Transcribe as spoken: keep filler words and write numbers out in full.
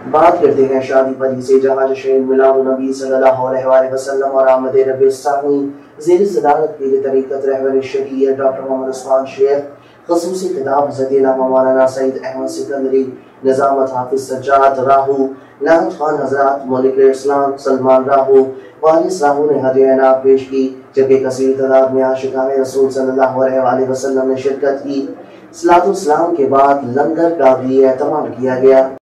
बात करते हैं शादी परी से, जहाँ जश्न मिलाद नबी सल्लल्लाहु अलैहि वसल्लम और आमद रबी सानी ज़ेर सदारत पीर तरीक़त रहबर शरीयत डॉक्टर मोहम्मद उस्मान शेख, ख़ुसूसी खिताब हज़रत इमाम मौलाना सईद अहमद सिकंदरी, निज़ामत हाफिज़ सज्जाद राहू, नाहद खान हज़रात, मौलिक इस्लाम सलमान राहू, वारिस राहू ने हदिया इनाम पेश की, जबकि कसीर तादाद में आशिकाने रसूल सल्लल्लाहु अलैहि वसल्लम ने शिरकत की। सलातो सलाम के बाद लंगर का भी एहतमाम किया गया।